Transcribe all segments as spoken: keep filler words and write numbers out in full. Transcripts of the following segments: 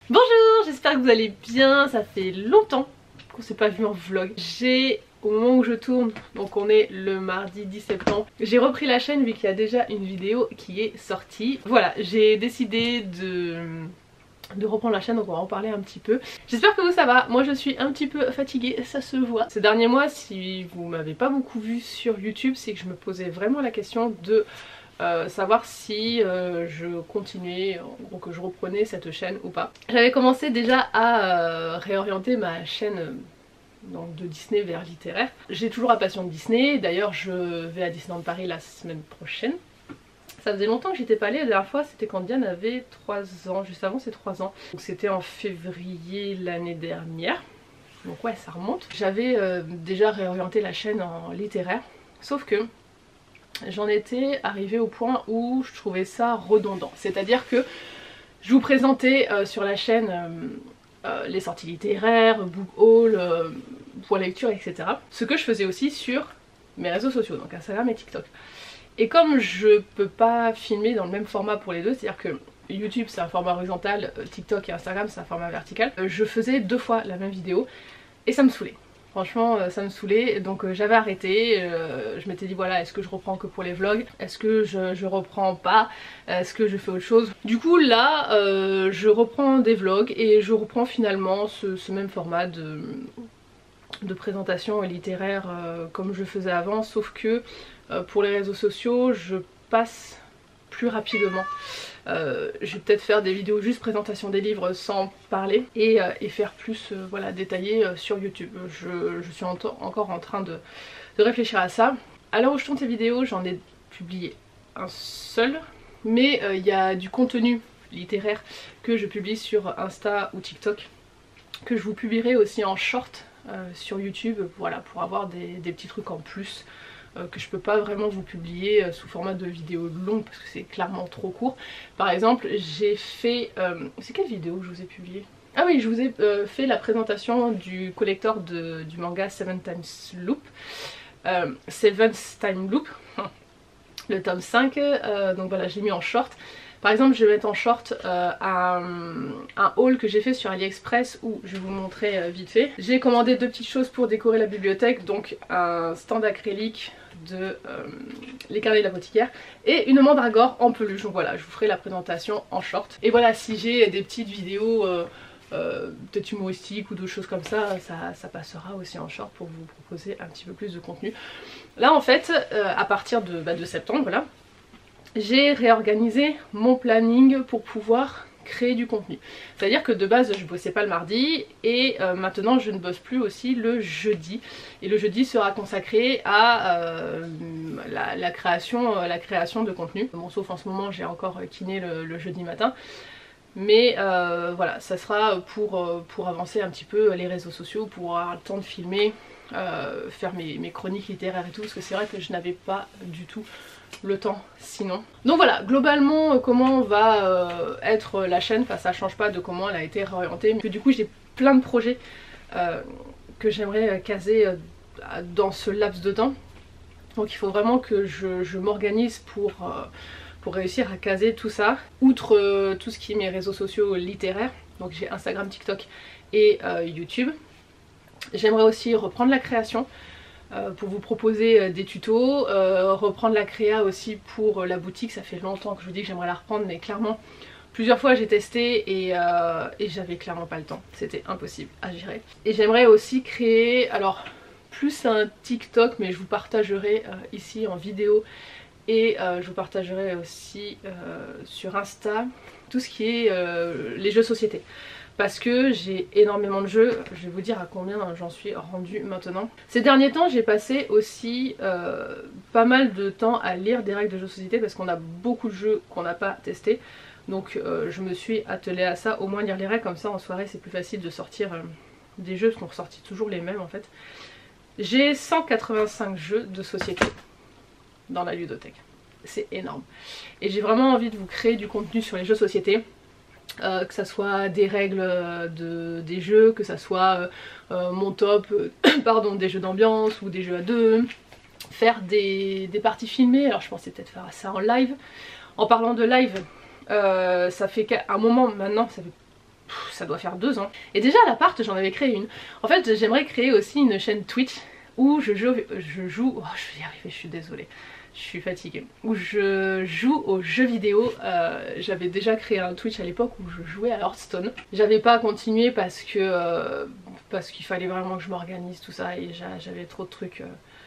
Bonjour, j'espère que vous allez bien, ça fait longtemps qu'on s'est pas vu en vlog. J'ai, au moment où je tourne, donc on est le mardi dix septembre, j'ai repris la chaîne vu qu'il y a déjà une vidéo qui est sortie. Voilà, j'ai décidé de... de reprendre la chaîne, donc on va en parler un petit peu. J'espère que vous ça va, moi je suis un petit peu fatiguée, ça se voit. Ces derniers mois, si vous m'avez pas beaucoup vu sur YouTube, c'est que je me posais vraiment la question de euh, savoir si euh, je continuais, en gros que je reprenais cette chaîne ou pas. J'avais commencé déjà à euh, réorienter ma chaîne euh, donc de Disney vers littéraire. J'ai toujours la passion de Disney, d'ailleurs je vais à Disneyland Paris la semaine prochaine. Ça faisait longtemps que j'étais pas allée, la dernière fois c'était quand Diane avait trois ans, juste avant ses trois ans. Donc c'était en février l'année dernière, donc ouais ça remonte. J'avais euh, déjà réorienté la chaîne en littéraire, sauf que j'en étais arrivée au point où je trouvais ça redondant. C'est-à-dire que je vous présentais euh, sur la chaîne euh, euh, les sorties littéraires, book haul, euh, pour la lecture, et cetera. Ce que je faisais aussi sur mes réseaux sociaux, donc Instagram et TikTok. Et comme je peux pas filmer dans le même format pour les deux, c'est à dire que YouTube c'est un format horizontal, TikTok et Instagram c'est un format vertical, je faisais deux fois la même vidéo et ça me saoulait. Franchement ça me saoulait, donc j'avais arrêté, euh, je m'étais dit voilà, est-ce que je reprends que pour les vlogs, est-ce que je, je reprends pas, est-ce que je fais autre chose. Du coup là euh, je reprends des vlogs et je reprends finalement ce, ce même format de, de présentation littéraire euh, comme je faisais avant, sauf que euh, pour les réseaux sociaux je passe plus rapidement. Euh, je vais peut-être faire des vidéos juste présentation des livres sans parler et, euh, et faire plus euh, voilà, détaillé euh, sur YouTube. Je, je suis en encore en train de, de réfléchir à ça. À l'heure où je tourne ces vidéos, j'en ai publié un seul, mais il euh, y a du contenu littéraire que je publie sur Insta ou TikTok, que je vous publierai aussi en short euh, sur YouTube, voilà, pour avoir des, des petits trucs en plus. Euh, que je peux pas vraiment vous publier euh, sous format de vidéo longue parce que c'est clairement trop court. Par exemple j'ai fait... Euh, c'est quelle vidéo que je vous ai publié? Ah oui, je vous ai euh, fait la présentation du collector de, du manga Seven Times Loop. Euh, Seventh Time Loop, le tome cinq, euh, donc voilà j'ai mis en short. Par exemple je vais mettre en short euh, un, un haul que j'ai fait sur AliExpress où je vais vous montrer euh, vite fait. J'ai commandé deux petites choses pour décorer la bibliothèque, donc un stand acrylique de euh, les carnets de l'apothicaire et une mandragore en peluche. Donc voilà, je vous ferai la présentation en short. Et voilà, si j'ai des petites vidéos euh, euh, peut-être humoristiques ou d'autres choses comme ça, ça, ça passera aussi en short pour vous proposer un petit peu plus de contenu. Là en fait, euh, à partir de, bah, de septembre, voilà, j'ai réorganisé mon planning pour pouvoir créer du contenu. C'est à dire que de base je bossais pas le mardi et euh, maintenant je ne bosse plus aussi le jeudi. Et le jeudi sera consacré à euh, la, la, création, la création de contenu. Bon sauf en ce moment j'ai encore kiné le, le jeudi matin. Mais euh, voilà, ça sera pour, pour avancer un petit peu les réseaux sociaux, pour avoir le temps de filmer, euh, faire mes, mes chroniques littéraires et tout, parce que c'est vrai que je n'avais pas du tout le temps sinon. Donc voilà, globalement comment va euh, être la chaîne, enfin ça change pas de comment elle a été réorientée, mais du coup j'ai plein de projets euh, que j'aimerais caser euh, dans ce laps de temps. Donc il faut vraiment que je, je m'organise pour... Euh, pour réussir à caser tout ça, outre euh, tout ce qui est mes réseaux sociaux littéraires, donc j'ai Instagram, TikTok et euh, YouTube. J'aimerais aussi reprendre la création euh, pour vous proposer euh, des tutos, euh, reprendre la créa aussi pour euh, la boutique. Ça fait longtemps que je vous dis que j'aimerais la reprendre, mais clairement plusieurs fois j'ai testé et, euh, et j'avais clairement pas le temps, c'était impossible à gérer. Et j'aimerais aussi créer, alors plus un TikTok, mais je vous partagerai euh, ici en vidéo. Et euh, je vous partagerai aussi euh, sur Insta tout ce qui est euh, les jeux société. Parce que j'ai énormément de jeux, je vais vous dire à combien j'en suis rendue maintenant. Ces derniers temps j'ai passé aussi euh, pas mal de temps à lire des règles de jeux société parce qu'on a beaucoup de jeux qu'on n'a pas testés. Donc euh, je me suis attelée à ça, au moins lire les règles, comme ça en soirée c'est plus facile de sortir euh, des jeux parce qu'on ressortit toujours les mêmes en fait. J'ai cent quatre-vingt-cinq jeux de société dans la ludothèque. C'est énorme. Et j'ai vraiment envie de vous créer du contenu sur les jeux société. Euh, que ça soit des règles de, des jeux, que ça soit euh, euh, mon top, euh, pardon, des jeux d'ambiance ou des jeux à deux. Faire des, des parties filmées, alors je pensais peut-être faire ça en live. En parlant de live, euh, ça fait qu'à un moment maintenant, ça fait pff, ça doit faire deux ans. Et déjà à l'appart j'en avais créé une. En fait j'aimerais créer aussi une chaîne Twitch où je joue, je joue, oh je vais y arriver, je suis désolée, je suis fatiguée, où je joue aux jeux vidéo. euh, J'avais déjà créé un Twitch à l'époque où je jouais à Hearthstone. J'avais pas continué parce que euh, parce qu'il fallait vraiment que je m'organise tout ça et j'avais trop de trucs euh,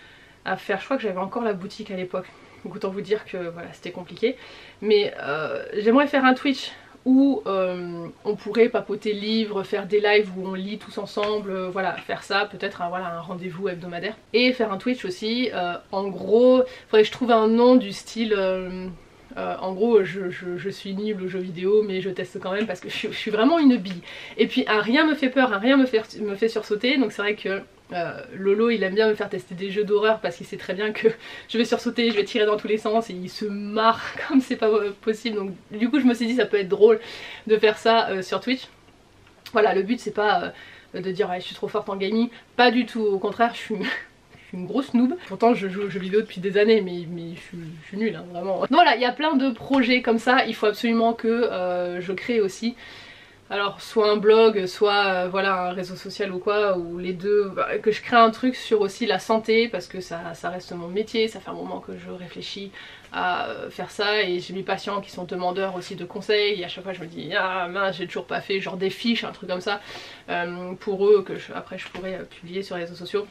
à faire. Je crois que j'avais encore la boutique à l'époque, donc autant vous dire que voilà c'était compliqué. Mais euh, j'aimerais faire un Twitch où euh, on pourrait papoter livres, faire des lives où on lit tous ensemble, euh, voilà, faire ça, peut-être un, voilà, un rendez-vous hebdomadaire. Et faire un Twitch aussi, euh, en gros, il faudrait que je trouve un nom du style... Euh, Euh, en gros je, je, je suis nulle aux jeux vidéo mais je teste quand même parce que je, je suis vraiment une bille. Et puis un rien me fait peur, un rien me fait, me fait sursauter, donc c'est vrai que euh, Lolo il aime bien me faire tester des jeux d'horreur parce qu'il sait très bien que je vais sursauter, je vais tirer dans tous les sens et il se marre comme c'est pas possible. Donc du coup je me suis dit ça peut être drôle de faire ça euh, sur Twitch. Voilà, le but c'est pas euh, de dire ouais, je suis trop forte en gaming, pas du tout, au contraire je suis... une grosse noob. Pourtant je joue aux jeux vidéo depuis des années mais, mais je, suis, je suis nulle hein, vraiment. Donc voilà, il y a plein de projets comme ça, il faut absolument que euh, je crée aussi. Alors soit un blog, soit euh, voilà un réseau social ou quoi, ou les deux, bah, que je crée un truc sur aussi la santé parce que ça, ça reste mon métier, ça fait un moment que je réfléchis à faire ça et j'ai mes patients qui sont demandeurs aussi de conseils et à chaque fois je me dis ah mince j'ai toujours pas fait genre des fiches, un truc comme ça euh, pour eux que je, après je pourrais euh, publier sur les réseaux sociaux.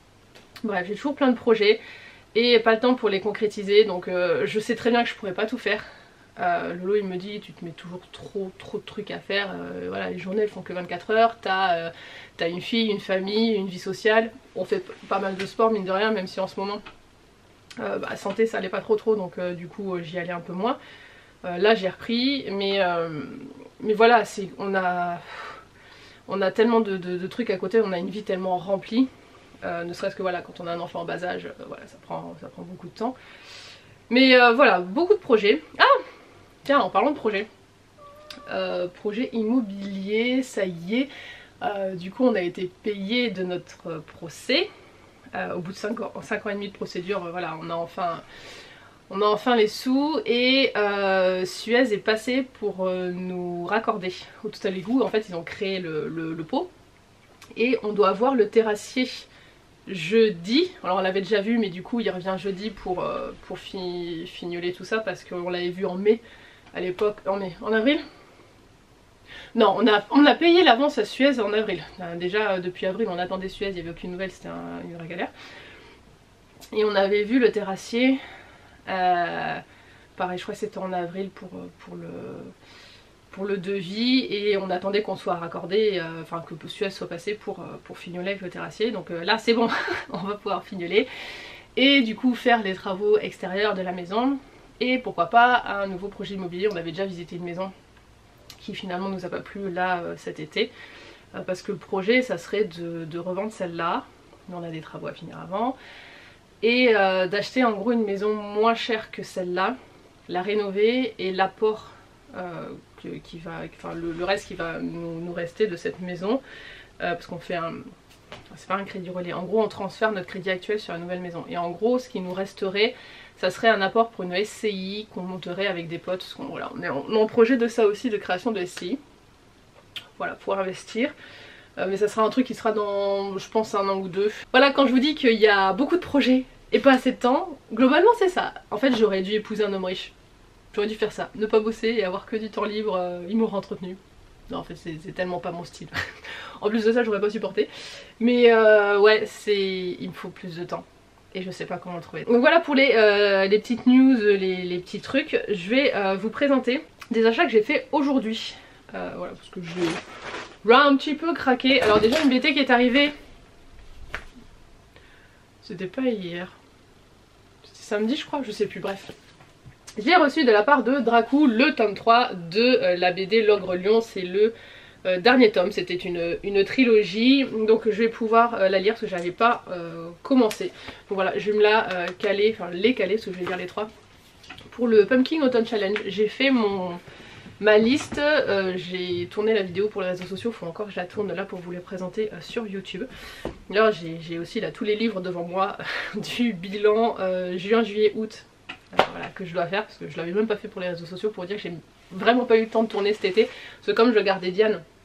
Bref, j'ai toujours plein de projets et pas le temps pour les concrétiser, donc euh, je sais très bien que je pourrais pas tout faire. Euh, Lolo il me dit tu te mets toujours trop trop de trucs à faire, euh, voilà les journées elles font que vingt-quatre heures, t'as euh, t'as une fille, une famille, une vie sociale, on fait pas mal de sport mine de rien même si en ce moment euh, bah, santé ça allait pas trop trop donc euh, du coup euh, j'y allais un peu moins. Euh, là j'ai repris mais, euh, mais voilà c'est on a, on a tellement de, de, de trucs à côté, on a une vie tellement remplie. Euh, ne serait-ce que voilà quand on a un enfant en bas âge, euh, voilà, ça prend, ça prend beaucoup de temps. Mais euh, voilà, beaucoup de projets. Ah tiens, en parlant de projets, euh, projet immobilier, ça y est, euh, du coup on a été payé de notre procès. Euh, au bout de cinq ans, cinq ans et demi de procédure, euh, voilà, on a enfin... On a enfin les sous et euh, Suez est passé pour euh, nous raccorder au Total Égout. En fait ils ont créé le, le, le pot et on doit avoir le terrassier jeudi. Alors on l'avait déjà vu mais du coup il revient jeudi pour, euh, pour fi fignoler tout ça parce qu'on l'avait vu en mai à l'époque. En mai, en avril Non, on a, on a payé l'avance à Suez en avril. Déjà euh, depuis avril on attendait Suez, il n'y avait aucune nouvelle, c'était un, une vraie galère. Et on avait vu le terrassier, euh, pareil je crois que c'était en avril pour, pour le... pour le devis et on attendait qu'on soit raccordé, euh, enfin que Suez soit passé pour, euh, pour fignoler avec le terrassier. Donc euh, là c'est bon, on va pouvoir fignoler et du coup faire les travaux extérieurs de la maison et pourquoi pas un nouveau projet immobilier. On avait déjà visité une maison qui finalement nous a pas plu là euh, cet été euh, parce que le projet ça serait de, de revendre celle-là, mais on a des travaux à finir avant, et euh, d'acheter en gros une maison moins chère que celle-là, la rénover et l'apport euh, qui va, enfin le, le reste qui va nous, nous rester de cette maison, euh, parce qu'on fait un, c'est pas un crédit relais, en gros on transfère notre crédit actuel sur la nouvelle maison et en gros ce qui nous resterait ça serait un apport pour une S C I qu'on monterait avec des potes, parce qu'on voilà, on est en, on est en projet de ça aussi, de création de S C I, voilà, pour investir. Euh, mais ça sera un truc qui sera dans je pense un an ou deux. Voilà, quand je vous dis qu'il y a beaucoup de projets et pas assez de temps, globalement c'est ça. En fait j'aurais dû épouser un homme riche. J'aurais dû faire ça, ne pas bosser et avoir que du temps libre, euh, il m'aurait entretenu. Non en fait c'est tellement pas mon style. En plus de ça j'aurais pas supporté. Mais euh, ouais, c'est il me faut plus de temps. Et je sais pas comment le trouver. Donc voilà pour les, euh, les petites news, les, les petits trucs. Je vais euh, vous présenter des achats que j'ai fait aujourd'hui. Euh, voilà, parce que j'ai un petit peu craqué. Alors déjà une B T qui est arrivée. C'était pas hier. C'était samedi je crois, je sais plus, bref. J'ai reçu de la part de Dracou le tome trois de euh, la B D L'Ogre Lion. C'est le euh, dernier tome, c'était une, une trilogie. Donc je vais pouvoir euh, la lire parce que j'avais pas euh, commencé. Donc voilà, je vais me la euh, caler, enfin les caler parce que je vais lire les trois. Pour le Pumpkin Autumn Challenge, j'ai fait mon... ma liste, euh, j'ai tourné la vidéo pour les réseaux sociaux, il faut encore que je la tourne là pour vous les présenter euh, sur YouTube. Là j'ai aussi là tous les livres devant moi du bilan euh, juin, juillet, août, euh, voilà, que je dois faire parce que je l'avais même pas fait pour les réseaux sociaux pour dire que j'ai vraiment pas eu le temps de tourner cet été. Parce que comme je gardais Diane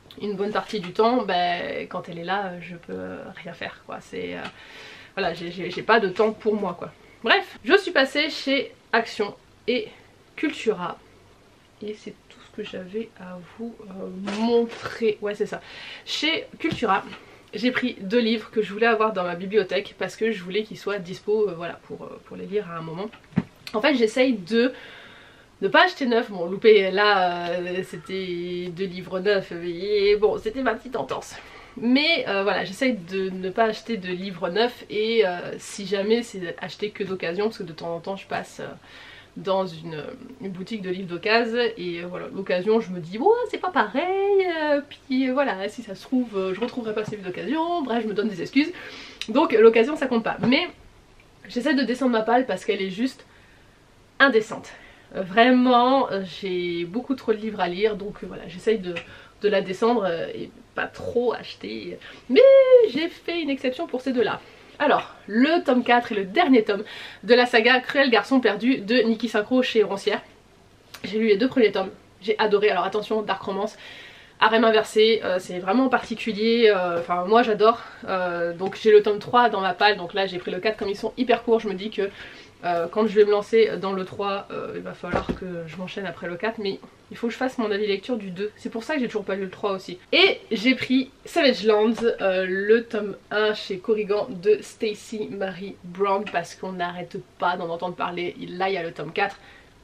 une bonne partie du temps, ben, quand elle est là, je peux rien faire quoi. C'est euh, voilà, j'ai pas de temps pour moi quoi. Bref, je suis passée chez Action et Cultura et c'est tout ce que j'avais à vous euh, montrer. Ouais, c'est ça. Chez Cultura, j'ai pris deux livres que je voulais avoir dans ma bibliothèque parce que je voulais qu'ils soient dispo euh, voilà, pour, euh, pour les lire à un moment. En fait, j'essaye de ne pas acheter neuf. Bon, loupé là, euh, c'était deux livres neufs et bon, c'était ma petite entorse. Mais euh, voilà, j'essaye de ne pas acheter de livres neufs et euh, si jamais c'est acheter que d'occasion parce que de temps en temps je passe euh, dans une, une boutique de livres d'occasion et euh, voilà, l'occasion je me dis oh c'est pas pareil, euh, puis euh, voilà, si ça se trouve euh, je retrouverai pas ces livres d'occasion, bref je me donne des excuses. Donc l'occasion ça compte pas. Mais j'essaie de descendre ma palle parce qu'elle est juste indécente. Euh, vraiment, euh, j'ai beaucoup trop de livres à lire donc euh, voilà, j'essaye de, de la descendre euh, et pas trop acheter. Mais j'ai fait une exception pour ces deux-là. Alors, le tome quatre est le dernier tome de la saga Cruel Garçon Perdu de Niki Synchro chez Roncière. J'ai lu les deux premiers tomes, j'ai adoré. Alors attention, Dark Romance, harem inversé, euh, c'est vraiment particulier, euh, enfin moi j'adore. Euh, donc j'ai le tome trois dans ma palle, donc là j'ai pris le quatre comme ils sont hyper courts, je me dis que euh, quand je vais me lancer dans le trois, euh, il va falloir que je m'enchaîne après le quatre, mais il faut que je fasse mon avis lecture du deux. C'est pour ça que j'ai toujours pas lu le trois aussi. Et j'ai pris Savage Lands, euh, le tome un chez Corrigan de Stacey Marie Brown parce qu'on n'arrête pas d'en entendre parler. Là il y a le tome quatre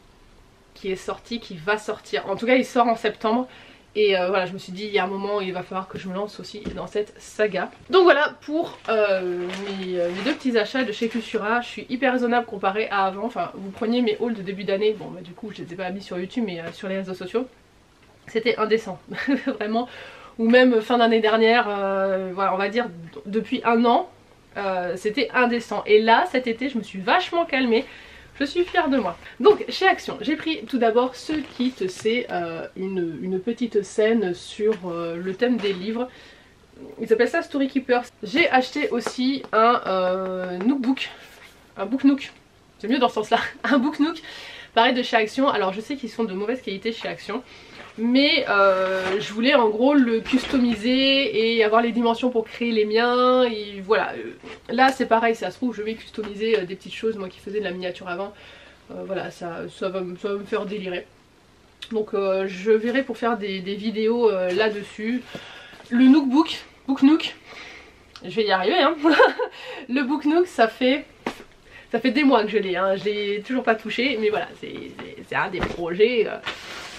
qui est sorti, qui va sortir. En tout cas il sort en septembre. Et euh, voilà, je me suis dit il y a un moment il va falloir que je me lance aussi dans cette saga. Donc voilà pour euh, mes, euh, mes deux petits achats de chez Cultura. Je suis hyper raisonnable comparé à avant. Enfin vous preniez mes hauls de début d'année, bon bah du coup je les ai pas mis sur YouTube mais euh, sur les réseaux sociaux. C'était indécent, vraiment. Ou même fin d'année dernière, euh, voilà on va dire depuis un an, euh, c'était indécent. Et là cet été je me suis vachement calmée. Je suis fière de moi. Donc chez Action, j'ai pris tout d'abord ce kit, c'est euh, une, une petite scène sur euh, le thème des livres. Ils appellent ça Story Keepers. J'ai acheté aussi un euh, Nookbook, un Book Nook, c'est mieux dans ce sens là, un Book Nook, pareil de chez Action. Alors je sais qu'ils sont de mauvaise qualité chez Action, mais euh, je voulais en gros le customiser et avoir les dimensions pour créer les miens et voilà. Là c'est pareil, ça se trouve je vais customiser des petites choses, moi qui faisais de la miniature avant, euh, voilà ça, ça, va, ça va me faire délirer. Donc euh, je verrai pour faire des, des vidéos euh, là-dessus. Le Nookbook, Book Nook, je vais y arriver hein. Le Book Nook ça fait... ça fait des mois que je l'ai, hein. Je l'ai toujours pas touché mais voilà c'est un des projets... Euh,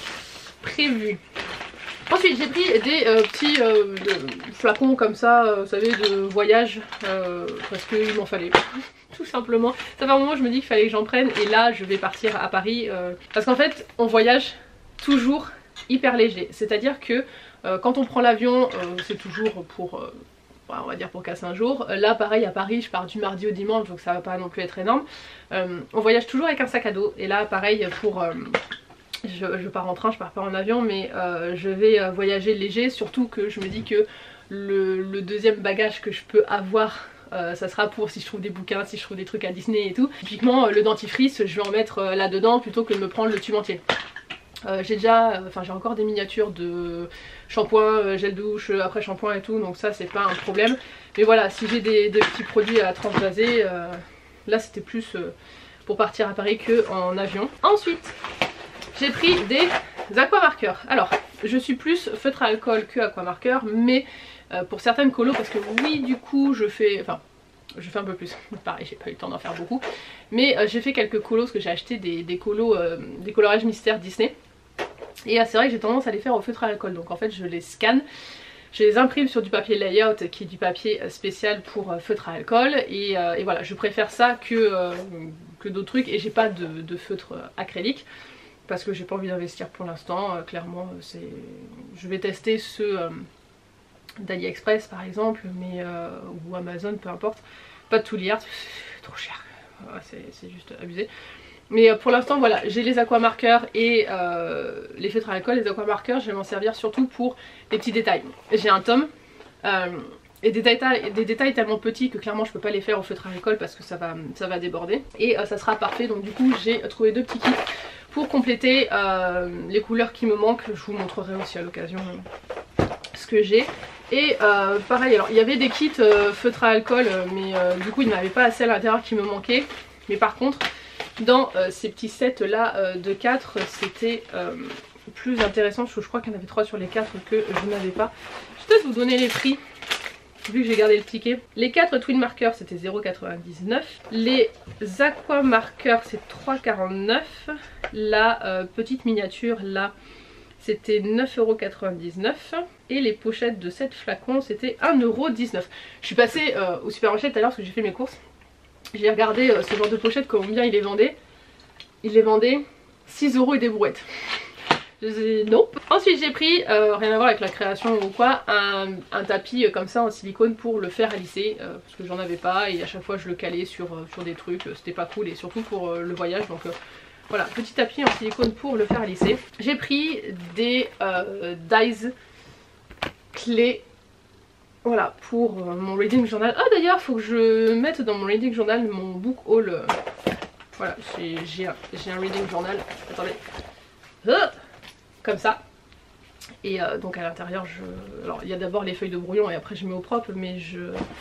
prévu. Ensuite j'ai pris des euh, petits euh, de flacons comme ça, euh, vous savez, de voyage, euh, parce qu'il m'en fallait tout simplement. Ça fait un moment je me dis qu'il fallait que j'en prenne et là je vais partir à Paris euh, parce qu'en fait on voyage toujours hyper léger. C'est à dire que euh, quand on prend l'avion euh, c'est toujours pour... Euh, on va dire pour casser un jour. Là pareil à Paris je pars du mardi au dimanche donc ça va pas non plus être énorme. Euh, on voyage toujours avec un sac à dos et là pareil pour... Euh, Je, je pars en train, je pars pas en avion mais euh, je vais euh, voyager léger, surtout que je me dis que le, le deuxième bagage que je peux avoir euh, ça sera pour si je trouve des bouquins, si je trouve des trucs à Disney et tout. Typiquement euh, le dentifrice je vais en mettre euh, là dedans plutôt que de me prendre le tube entier. Euh, j'ai déjà, enfin euh, j'ai encore des miniatures de shampoing, euh, gel douche, euh, après shampoing et tout donc ça c'est pas un problème. Mais voilà si j'ai des, des petits produits à transvaser, euh, là c'était plus euh, pour partir à Paris que en avion. Ensuite j'ai pris des aquamarqueurs. Alors je suis plus feutre à alcool que aquamarqueur mais euh, pour certaines colos parce que oui du coup je fais, enfin je fais un peu plus, pareil j'ai pas eu le temps d'en faire beaucoup, mais euh, j'ai fait quelques colos parce que j'ai acheté des, des colos, euh, des coloriages mystères Disney et euh, c'est vrai que j'ai tendance à les faire au feutre à alcool donc en fait je les scanne, je les imprime sur du papier layout qui est du papier spécial pour euh, feutre à alcool et, euh, et voilà je préfère ça que, euh, que d'autres trucs et j'ai pas de, de feutre acrylique. Parce que j'ai pas envie d'investir pour l'instant, euh, clairement c'est... je vais tester ceux euh, d'AliExpress par exemple, mais euh, ou Amazon, peu importe. Pas de tout lire, c'est trop cher, ouais, c'est juste abusé. Mais euh, pour l'instant voilà, j'ai les aquamarqueurs et euh, les feutres à alcool. Les aquamarqueurs je vais m'en servir surtout pour les petits détails. J'ai un tome, euh, et des détails, des détails tellement petits que clairement je peux pas les faire au feutre à alcool parce que ça va, ça va déborder. Et euh, ça sera parfait, donc du coup j'ai trouvé deux petits kits pour compléter euh, les couleurs qui me manquent. Je vous montrerai aussi à l'occasion ce que j'ai. Et euh, pareil, alors il y avait des kits euh, feutre à alcool, euh, mais euh, du coup il n'y en avait pas assez à l'intérieur qui me manquait. Mais par contre, dans euh, ces petits sets là euh, de quatre, c'était euh, plus intéressant parce que je crois qu'il y en avait trois sur les quatre que je n'avais pas. Je vais peut-être vous donner les prix vu que j'ai gardé le ticket. Les quatre twin markers c'était zéro quatre-vingt-dix-neuf. Les aqua markers c'est trois quarante-neuf. La euh, petite miniature là c'était neuf euros quatre-vingt-dix-neuf. Et les pochettes de sept flacons c'était un euro dix-neuf. Je suis passée euh, au supermarché tout à l'heure parce que j'ai fait mes courses. J'ai regardé euh, ce genre de pochettes, combien ils les vendaient. Ils les vendaient six euros et des brouettes. Je dis non. Ensuite j'ai pris, euh, rien à voir avec la création ou quoi, un, un tapis euh, comme ça en silicone pour le fer à lisser. Euh, parce que j'en avais pas et à chaque fois je le calais sur, euh, sur des trucs. Euh, C'était pas cool et surtout pour euh, le voyage. Donc euh, voilà, petit tapis en silicone pour le fer à lisser. J'ai pris des euh, dies clés. Voilà, pour euh, mon reading journal. Ah d'ailleurs, faut que je mette dans mon reading journal mon book haul. Euh, voilà, j'ai un, un reading journal. Attendez. Ah, comme ça. Et euh, donc à l'intérieur, je... alors il y a d'abord les feuilles de brouillon et après je mets au propre, mais je,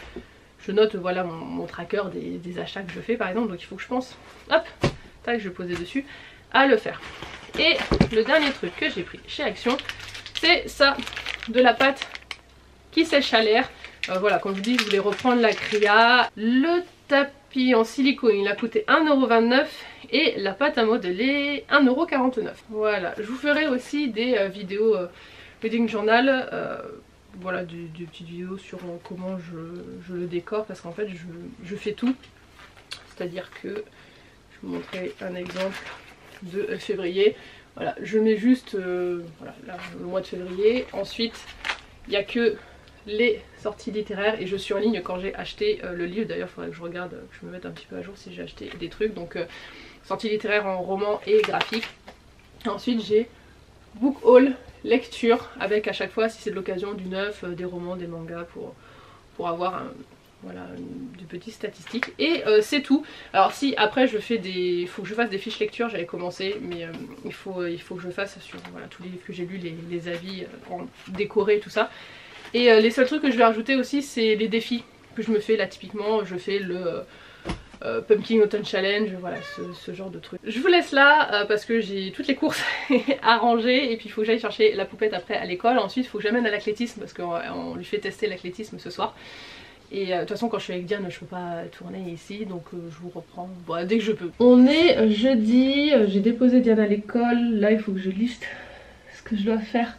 je note voilà mon, mon tracker des, des achats que je fais par exemple. Donc il faut que je pense, hop, tac, je vais poser dessus, à le faire. Et le dernier truc que j'ai pris chez Action, c'est ça, de la pâte qui sèche à l'air. Euh, voilà, comme je vous dis, je voulais reprendre la Cria. Le tapis en silicone, il a coûté un euro vingt-neuf et la pâte à modeler un euro quarante-neuf. Voilà, je vous ferai aussi des euh, vidéos euh, reading journal. Euh, voilà, des, des petites vidéos sur euh, comment je, je le décore parce qu'en fait, je, je fais tout. C'est-à-dire que, je vais vous montrer un exemple de février. Voilà, je mets juste euh, voilà, là, le mois de février. Ensuite, il n'y a que les sorties littéraires et je surligne quand j'ai acheté euh, le livre. D'ailleurs il faudrait que je regarde, que je me mette un petit peu à jour si j'ai acheté des trucs. Donc euh, sorties littéraires en roman et graphique. Ensuite j'ai book haul lecture avec à chaque fois si c'est de l'occasion du neuf, euh, des romans, des mangas pour, pour avoir un, voilà, une, de petites statistiques. Et euh, c'est tout. Alors si après je fais des... il faut que je fasse des fiches lecture, j'avais commencé mais euh, il, faut, euh, il faut que je fasse sur voilà, tous les livres que j'ai lus, les, les avis euh, en décoré tout ça. Et euh, les seuls trucs que je vais rajouter aussi c'est les défis que je me fais là typiquement. Je fais le euh, euh, Pumpkin Autumn Challenge, voilà ce, ce genre de trucs. Je vous laisse là euh, parce que j'ai toutes les courses à ranger et puis il faut que j'aille chercher la poupette après à l'école. Ensuite il faut que j'amène à l'athlétisme parce qu'on lui fait tester l'athlétisme ce soir. Et euh, de toute façon quand je suis avec Diane je peux pas tourner ici donc euh, je vous reprends bon, dès que je peux. On est jeudi, j'ai déposé Diane à l'école, là il faut que je liste ce que je dois faire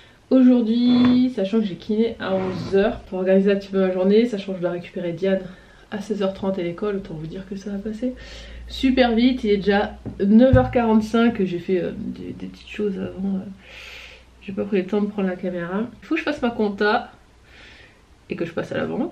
aujourd'hui, sachant que j'ai kiné à onze heures pour organiser un petit peu ma journée, sachant que je dois récupérer Diane à seize heures trente à l'école, autant vous dire que ça va passer super vite. Il est déjà neuf heures quarante-cinq, j'ai fait euh, des, des petites choses avant, euh, j'ai pas pris le temps de prendre la caméra. Il faut que je fasse ma compta et que je passe à la banque.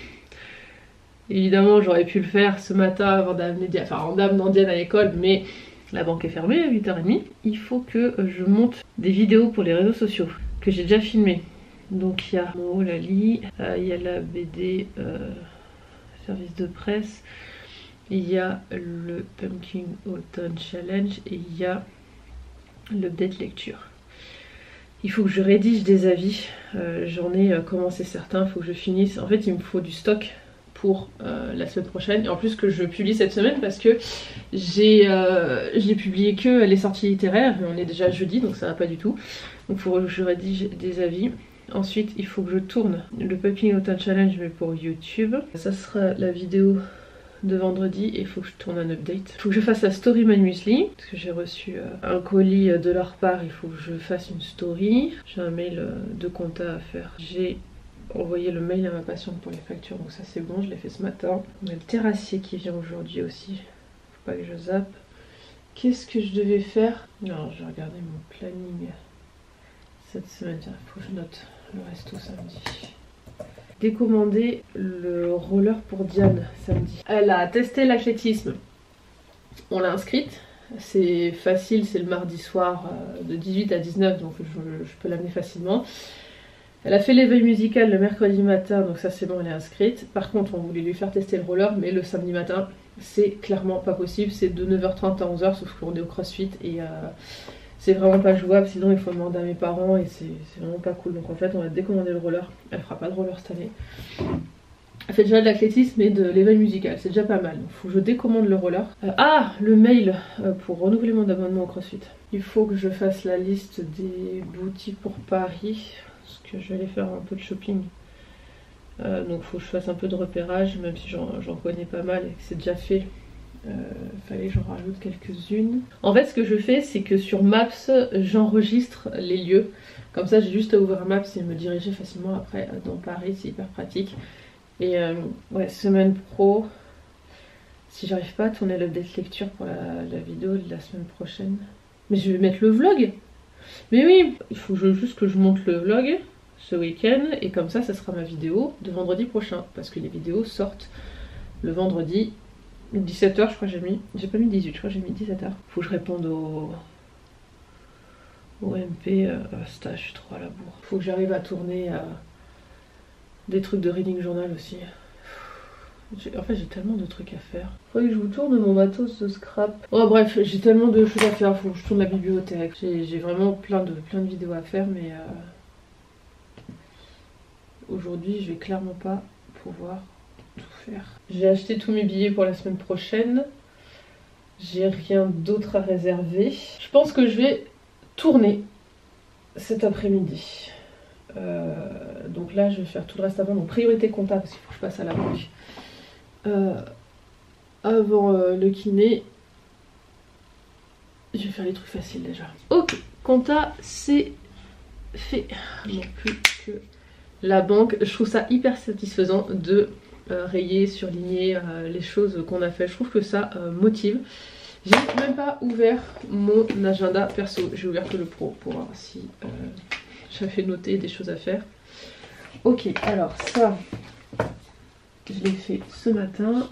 Évidemment j'aurais pu le faire ce matin avant d'amener Diane, enfin en amenant Diane à l'école, mais la banque est fermée à huit heures trente. Il faut que je monte des vidéos pour les réseaux sociaux que j'ai déjà filmé. Donc il y a mon Lali, euh, il y a la B D euh, service de presse, il y a le Pumpkin Autumn Challenge et il y a l'update lecture. Il faut que je rédige des avis, euh, j'en ai euh, commencé certains, il faut que je finisse. En fait il me faut du stock pour euh, la semaine prochaine et en plus que je publie cette semaine parce que j'ai euh, j'ai publié que les sorties littéraires et on est déjà jeudi donc ça va pas du tout. Donc il faut que je rédige des avis. Ensuite il faut que je tourne le Pumpkin Autumn Challenge mais pour YouTube. Ça sera la vidéo de vendredi et il faut que je tourne un update. Il faut que je fasse la story My Muesli parce que j'ai reçu euh, un colis de leur part, il faut que je fasse une story. J'ai un mail euh, de compta à faire. J'ai envoyé le mail à ma patiente pour les factures donc ça c'est bon, je l'ai fait ce matin. On a le terrassier qui vient aujourd'hui aussi, faut pas que je zappe. Qu'est-ce que je devais faire? Non, je vais regarder mon planning cette semaine, il faut que je note le resto samedi. Décommander le roller pour Diane samedi. Elle a testé l'athlétisme, on l'a inscrite, c'est facile, c'est le mardi soir de dix-huit à dix-neuf donc je, je peux l'amener facilement. Elle a fait l'éveil musical le mercredi matin donc ça c'est bon, elle est inscrite. Par contre on voulait lui faire tester le roller mais le samedi matin c'est clairement pas possible, c'est de neuf heures trente à onze heures sauf qu'on est au crossfit et euh, c'est vraiment pas jouable, sinon il faut demander à mes parents et c'est vraiment pas cool. Donc en fait on va décommander le roller, elle fera pas de roller cette année. Elle fait déjà de l'athlétisme et de l'éveil musical, c'est déjà pas mal. Il faut que je décommande le roller. Euh, ah, le mail euh, pour renouveler mon abonnement au CrossFit. Il faut que je fasse la liste des boutiques pour Paris, parce que je vais aller faire un peu de shopping. Euh, donc il faut que je fasse un peu de repérage, même si j'en connais pas mal et que c'est déjà fait. Euh, fallait que j'en rajoute quelques-unes. En fait ce que je fais c'est que sur Maps j'enregistre les lieux. Comme ça j'ai juste à ouvrir Maps et me diriger facilement après dans Paris, c'est hyper pratique. Et euh, ouais, semaine pro, si j'arrive pas à tourner l'update lecture pour la, la vidéo de la semaine prochaine. Mais je vais mettre le vlog. Mais oui, il faut juste que je monte le vlog ce week-end et comme ça, ça sera ma vidéo de vendredi prochain. Parce que les vidéos sortent le vendredi dix-sept heures, je crois que j'ai mis. J'ai pas mis dix-huit, je crois que j'ai mis dix-sept heures. Faut que je réponde au, au M P. Euh, stage, je suis trop à la bourre. Faut que j'arrive à tourner à. Des trucs de reading journal aussi. En fait j'ai tellement de trucs à faire. Faudrait que je vous tourne mon matos de scrap. Oh bref, j'ai tellement de choses à faire. Faut que je tourne la bibliothèque. J'ai vraiment plein de, plein de vidéos à faire mais euh... aujourd'hui je vais clairement pas pouvoir tout faire. J'ai acheté tous mes billets pour la semaine prochaine. J'ai rien d'autre à réserver. Je pense que je vais tourner cet après-midi. Euh, donc là je vais faire tout le reste avant, donc priorité compta parce qu'il faut que je passe à la banque euh, avant euh, le kiné. Je vais faire les trucs faciles déjà. Ok, compta c'est fait. Non plus que la banque. Je trouve ça hyper satisfaisant de euh, rayer, surligner euh, les choses qu'on a fait. Je trouve que ça euh, motive. J'ai même pas ouvert mon agenda perso, j'ai ouvert que le pro pour voir si euh, j'avais noté des choses à faire. Ok, alors ça, je l'ai fait ce matin.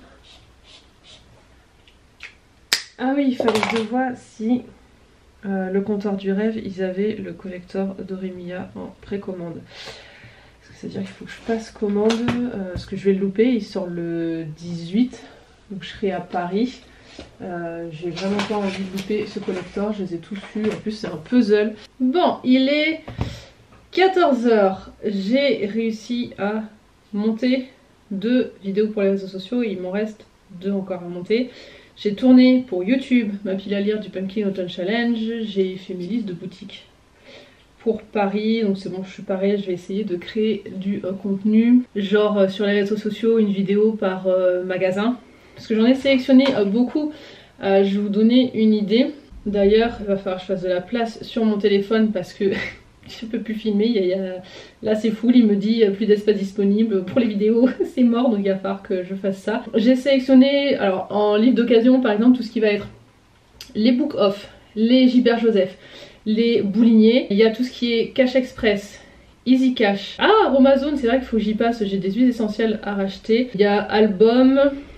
Ah oui, il fallait que je vois si euh, le comptoir du rêve, ils avaient le collector Doremia en précommande. C'est-à-dire qu'il faut que je passe commande, euh, parce que je vais le louper, il sort le dix-huit, donc je serai à Paris. Euh, j'ai vraiment pas envie de louper ce collector, je les ai tous eus, en plus c'est un puzzle. Bon, il est quatorze heures, j'ai réussi à monter deux vidéos pour les réseaux sociaux, et il m'en reste deux encore à monter. J'ai tourné pour YouTube ma pile à lire du Pumpkin Autumn Challenge, j'ai fait mes listes de boutiques pour Paris, donc c'est bon, je suis pareil, je vais essayer de créer du euh, contenu, genre euh, sur les réseaux sociaux, une vidéo par euh, magasin, parce que j'en ai sélectionné euh, beaucoup. Euh, je vais vous donner une idée. D'ailleurs, il va falloir que je fasse de la place sur mon téléphone parce que je peux plus filmer. Il y a, il y a... Là c'est full, il me dit plus d'espace disponible pour les vidéos, c'est mort, donc il va falloir que je fasse ça. J'ai sélectionné, alors en livre d'occasion par exemple, tout ce qui va être les Book Off, les Gilbert Joseph, les Bouliniers, il y a tout ce qui est Cash Express, Easy Cash. Ah, Romazone, c'est vrai qu'il faut que j'y passe, j'ai des huiles essentielles à racheter. Il y a Album,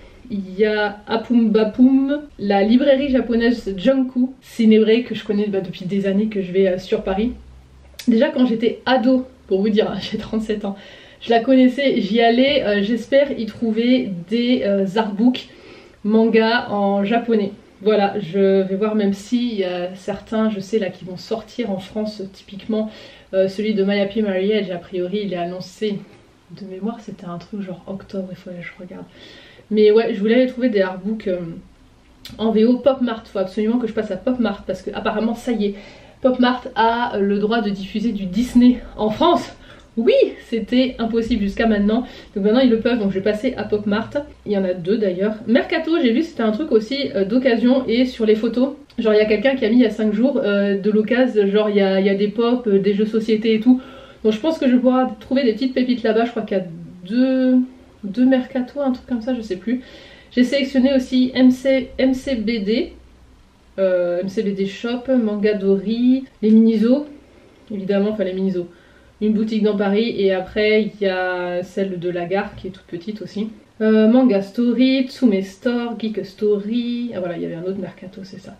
il y a Apum Bapum, la librairie japonaise Junku, ciné que je connais bah, depuis des années que je vais euh, sur Paris. Déjà quand j'étais ado, pour vous dire, j'ai trente-sept ans, je la connaissais, j'y allais, euh, j'espère y trouver des euh, artbooks manga en japonais. Voilà, je vais voir, même s'il y a certains, je sais là, qui vont sortir en France, typiquement euh, celui de My Happy Marriage, a priori il est annoncé, de mémoire c'était un truc genre octobre, il faut que je regarde. Mais ouais, je voulais aller trouver des artbooks euh, en V O. Pop Mart, il faut absolument que je passe à Pop Mart, parce que apparemment ça y est, Pop Mart a le droit de diffuser du Disney en France. Oui, c'était impossible jusqu'à maintenant, donc maintenant ils le peuvent, donc je vais passer à Pop Mart. Il y en a deux d'ailleurs. Mercato, j'ai vu, c'était un truc aussi euh, d'occasion, et sur les photos, genre il y a quelqu'un qui a mis il y a cinq jours euh, de l'occasion, genre il y a, y a des pop, euh, des jeux société et tout. Donc je pense que je vais pouvoir trouver des petites pépites là-bas. Je crois qu'il y a deux, deux Mercato, un truc comme ça, je sais plus. J'ai sélectionné aussi M C, M C B D, euh, M C B D Shop, Mangadori, les Miniso, évidemment, enfin les Miniso. Une boutique dans Paris, et après il y a celle de la gare qui est toute petite aussi. Euh, Manga Story, Tsume Store, Geek Story, ah voilà, il y avait un autre Mercato, c'est ça.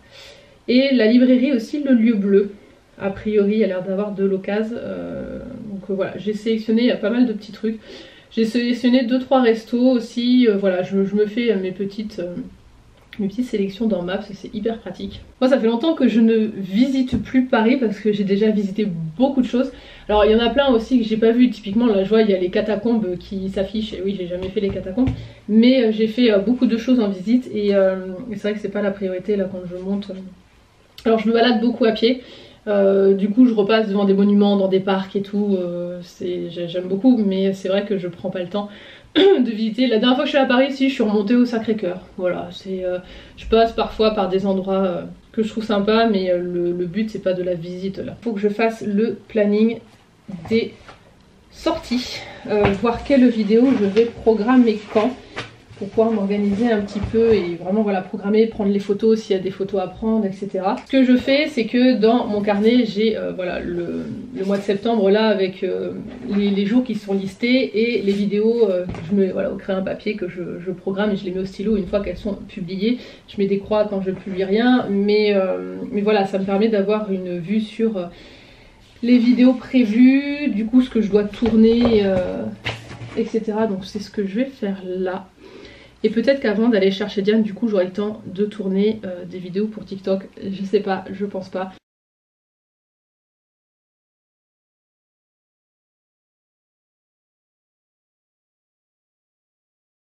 Et la librairie aussi, le Lieu Bleu. A priori, il a l'air d'avoir de l'occasion. Euh, donc euh, voilà, j'ai sélectionné, il y a pas mal de petits trucs. J'ai sélectionné deux trois restos aussi. Euh, voilà, je, je me fais mes petites, euh, Une petite sélection dans Maps, c'est hyper pratique. Moi ça fait longtemps que je ne visite plus Paris parce que j'ai déjà visité beaucoup de choses. Alors il y en a plein aussi que j'ai pas vu, typiquement là je vois il y a les catacombes qui s'affichent, et oui j'ai jamais fait les catacombes, mais j'ai fait beaucoup de choses en visite et, euh, et c'est vrai que c'est pas la priorité là quand je monte. Alors je me balade beaucoup à pied, euh, du coup je repasse devant des monuments, dans des parcs et tout, euh, j'aime beaucoup, mais c'est vrai que je prends pas le temps de visiter. La dernière fois que je suis à Paris, si, je suis remontée au Sacré-Cœur. Voilà, c'est, euh, je passe parfois par des endroits euh, que je trouve sympas, mais euh, le, le but c'est pas de la visite là. Faut que je fasse le planning des sorties, euh, voir quelle vidéo je vais programmer quand, pour pouvoir m'organiser un petit peu et vraiment voilà programmer, prendre les photos s'il y a des photos à prendre, et cetera. Ce que je fais, c'est que dans mon carnet, j'ai euh, voilà le, le mois de septembre là avec euh, les, les jours qui sont listés et les vidéos. Euh, je me voilà, crée un papier que je, je programme et je les mets au stylo une fois qu'elles sont publiées. Je mets des croix quand je publie rien, mais euh, mais voilà, ça me permet d'avoir une vue sur euh, les vidéos prévues, du coup ce que je dois tourner, euh, et cetera. Donc c'est ce que je vais faire là. Et peut-être qu'avant d'aller chercher Diane, du coup j'aurai le temps de tourner euh, des vidéos pour TikTok. Je sais pas, je pense pas.